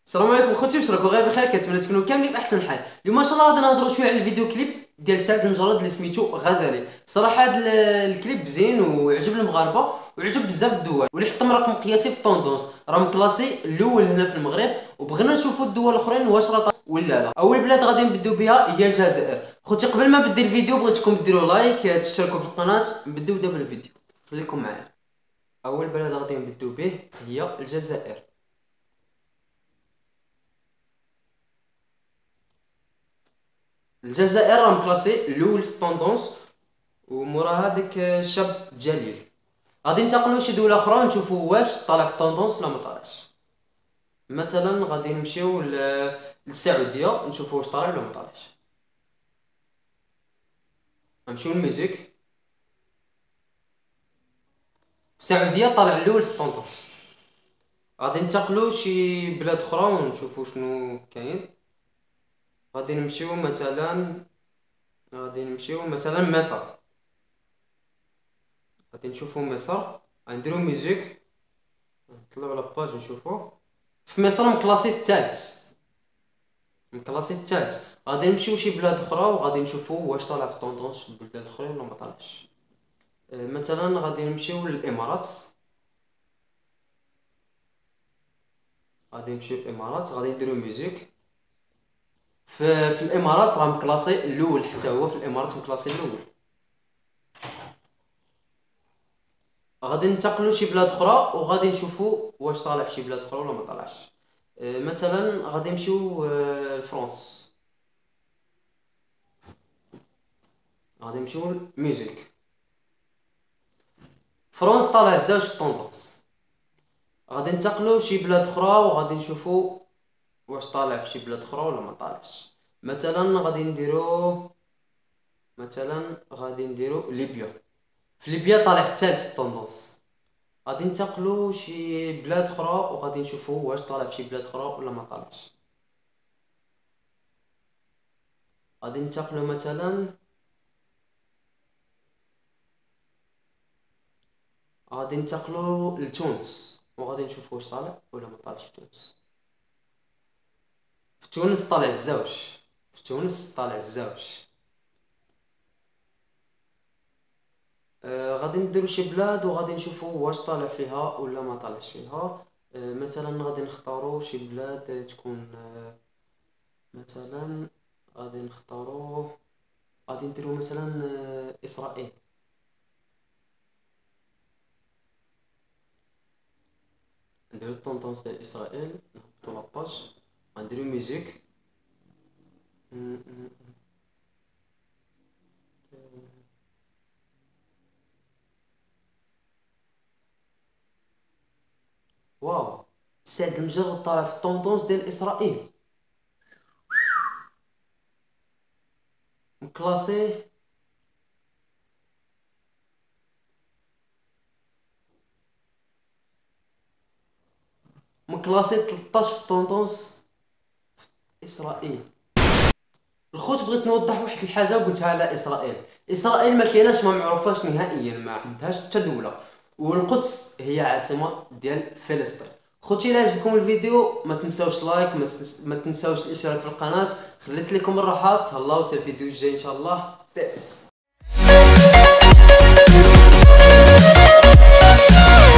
السلام عليكم خوتي، واش راكم غير بخير؟ كنتمنى تكونوا كاملين باحسن حال. اليوم ان شاء الله غادي نهضروا شويه على الفيديو كليب ديال سعد المجرد اللي سميتو غزالي. صراحه هذا الكليب زين وعجب المغاربه وعجب بزاف الدول، واللي حطم رقم قياسي في الطوندونس، راه مكلاسي الاول هنا في المغرب، وبغينا نشوفوا الدول الاخرين واش راه ولا لا. اول بلاد غادي نبداو بها هي الجزائر. خوتي قبل ما نبدا الفيديو بغيتكم ديروا لايك، تشتركوا في القناه. نبداو دابا الفيديو، خليكم معايا. اول بلد غادي نبداو به هي الجزائر. الجزائر راه مكلاسي الاول في الطوندونس، ومورا هذاك الشاب جليل. غادي ننتقلوا شي دوله اخرى ونشوفوا واش طالع في الطوندونس ولا ما طالعش. مثلا غادي نمشيو للسعوديه نشوفوا واش طالع ولا ما طالعش. نمشيو للميوزيك. في السعوديه طالع الاول في الطوندونس. غادي ننتقلوا شي بلاد اخرى ونشوفوا شنو كاين. غادي نمشيو مثلا مصر. غادي نشوفوا مصر، غنديروا ميوزيك، نطلعوا لاباج نشوفوا. في مصر مكلاسي الثالث. غادي نمشيو شي بلاد اخرى وغادي نشوفوا واش طالع في الطوندونس في البلدان الاخرين ولا ما طالعش. مثلا غادي نمشيو للامارات. غادي نديرو ميوزيك. في الامارات راه مكلاسي الاول، حتى هو في الامارات مكلاسي الاول. غادي ننتقلوا شي بلاد اخرى وغادي نشوفوا واش طالع في شي بلاد اخرى ولا ما طالعش. مثلا غادي نمشيو لفرنسا. غادي نمشيو للميوزيك. فرنسا طالع الزاوج في الطوندونس. غادي ننتقلوا شي بلاد اخرى وغادي نشوفوا واش طالع في شي بلاد اخرى ولا ما طالعش. مثلا غادي نديرو ليبيا. في ليبيا طالع الثالث في الطوندونس. غادي ننتقلوا شي بلاد اخرى وغادي نشوفوا واش طالع في شي بلاد اخرى ولا ما طالعش. غادي ننتقلوا مثلا لتونس وغادي نشوفوا واش طالع ولا ما طالعش في تونس. في تونس طالع الزوج. غادي نديرو شي بلاد وغادي نشوفوا واش طالع فيها ولا ما طالعش فيها. مثلا غادي نختاروا شي بلاد تكون مثلا غادي نديرو مثلا اسرائيل. نديرو الطونطونس ديال اسرائيل، نهبطو لاباج، غنديرو ميوزيك. واو، سعد المجرد طالع في الطوندونس ديال اسرائيل، مكلاسي مكلاسي 13 في الطوندونس في اسرائيل. الخوت بغيت نوضح واحد الحاجه قلتها على اسرائيل ما كايناش، ما معروفاش نهائيا، ما عندهاش حتى دوله، والقدس هي عاصمه ديال فلسطين. خوتي الا عجبكم الفيديو ما تنساوش لايك، ما تنساوش الاشتراك في القناه. خليت لكم الراحه، تهلاو حتى الفيديو الجاي ان شاء الله. بيس.